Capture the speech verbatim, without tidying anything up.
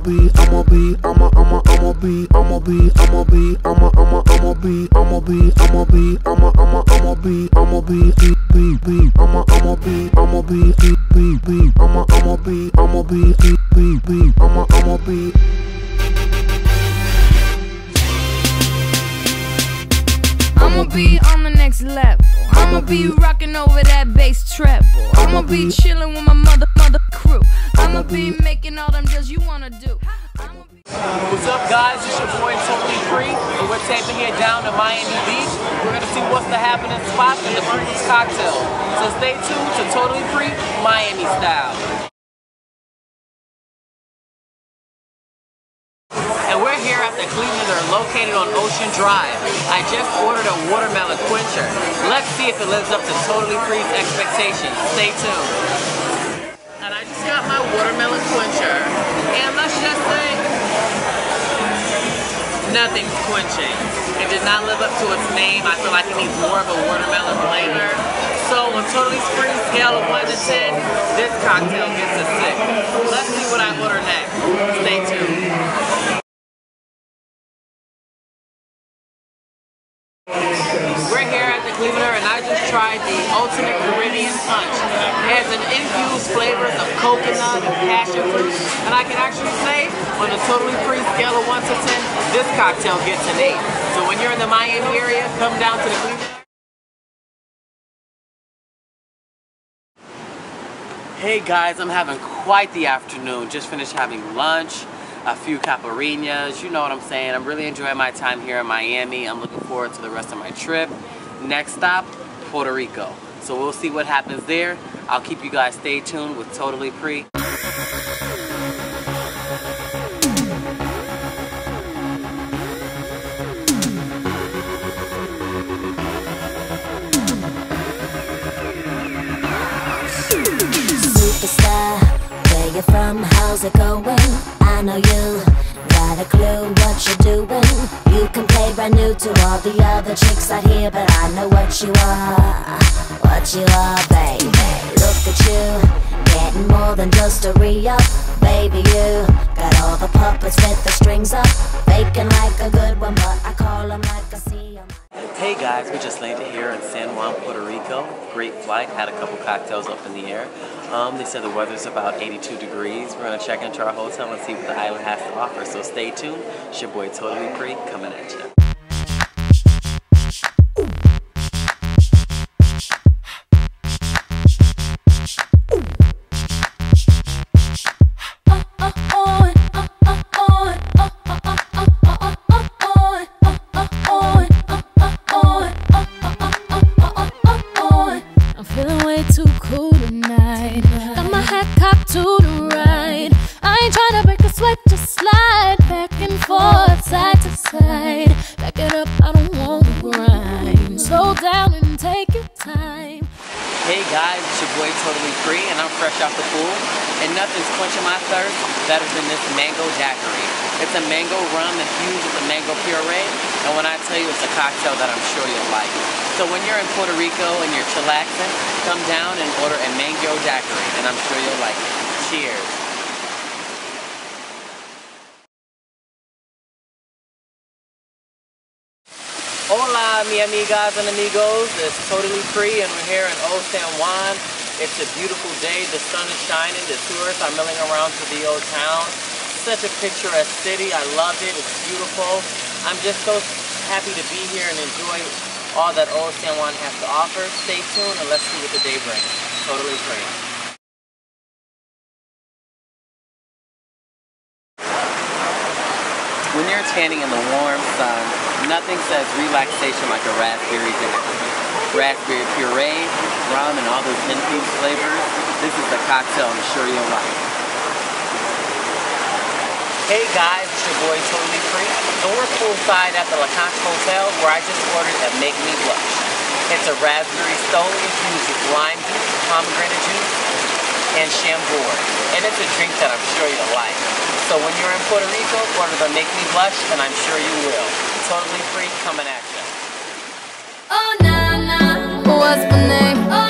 be, I'ma be, I'ma, I'ma, I'ma be, I'ma be, I'ma be, I'ma, I'ma, I'ma be, I'ma be, I'ma be, I'ma, I'ma, I'ma be, I'ma be, be, be, be, I'ma, I'ma be, I'ma be, be, be, be, I'ma, I'ma be, I'ma be, be, be, be, I'ma, I'ma be. I'ma be on the next level. I'ma be rocking over that bass treble. I'ma be chilling with my mother, mother crew. I'ma be making all them deals you wanna do. What's up, guys? It's your boy Totally Free, and we're taping here down to Miami Beach. We're gonna see what's the happening spots in the Freeze cocktail. So stay tuned to Totally Free Miami style. And we're here at the Cleveland. They're located on Ocean Drive. I just ordered a watermelon quencher. Let's see if it lives up to Totally Free's expectations. Stay tuned. And I just got my watermelon quencher, and let's just say nothing's quenching. It did not live up to its name. I feel like it needs more of a watermelon flavor. So on Totally Free's scale of one to ten, this cocktail gets a six. Let's see what I order next. Stay tuned. We're here at the Cleveland, and I just tried the Ultimate Caribbean Punch. It has an infused flavors of coconut and passion fruit, and I can actually say, on a Totally Free scale of one to ten, this cocktail gets an eight. So when you're in the Miami area, come down to the Cleveland. Hey guys, I'm having quite the afternoon. Just finished having lunch, a few caipirinhas, you know what I'm saying. I'm really enjoying my time here in Miami. I'm looking forward to the rest of my trip. Next stop, Puerto Rico. So we'll see what happens there. I'll keep you guys stay tuned with Totally Free. Superstar, where you from, how's it going? I know you got a clue what you're doing. You can play brand new to all the other chicks out here, but I know what you are, what you are, baby. Look at you, getting more than just a re-up. Baby, you got all the puppets with the strings up, faking like a good one, but I call them like I see them. Hey guys, we just landed here in San Juan, Puerto Rico. Great flight, had a couple cocktails up in the air. Um, they said the weather's about eighty-two degrees. We're gonna check into our hotel and see what the island has to offer. So stay tuned. It's your boy Totally Free coming at you. Too cool tonight. Got my hat cocked to the right. I ain't tryna break a sweat, just slide back and forth, side to side. Back it up, I don't wanna grind. Slow down and take your time. Hey guys, it's your boy Totally Free, and I'm fresh off the pool, and nothing's quenching my thirst better than this mango daiquiri. It's a mango rum infused with a mango puree, and when I tell you it's a cocktail that I'm sure you'll like. So when you're in Puerto Rico and you're chillaxing, come down and order a mango daiquiri, and I'm sure you'll like it. Cheers. Hola, mi amigas and amigos. It's Totally Free, and we're here in Old San Juan. It's a beautiful day. The sun is shining. The tourists are milling around to the old town. Such a picturesque city. I love it. It's beautiful. I'm just so happy to be here and enjoy all that Old San Juan has to offer. Stay tuned and let's see what the day brings. Totally Free. When you're tanning in the warm sun, nothing says relaxation like a raspberry daiquiri. Raspberry puree, rum, and all those infused flavors. This is the cocktail I'm sure you'll like. Hey guys, it's your boy Totally Free, and we're poolside at the La Concha Hotel, where I just ordered a Make Me Blush. It's a raspberry stone infused with lime juice, pomegranate juice, and Chambord. And it's a drink that I'm sure you'll like. So when you're in Puerto Rico, order the Make Me Blush, and I'm sure you will. Totally Free coming at you. Oh, nah, nah, what's my name? Oh,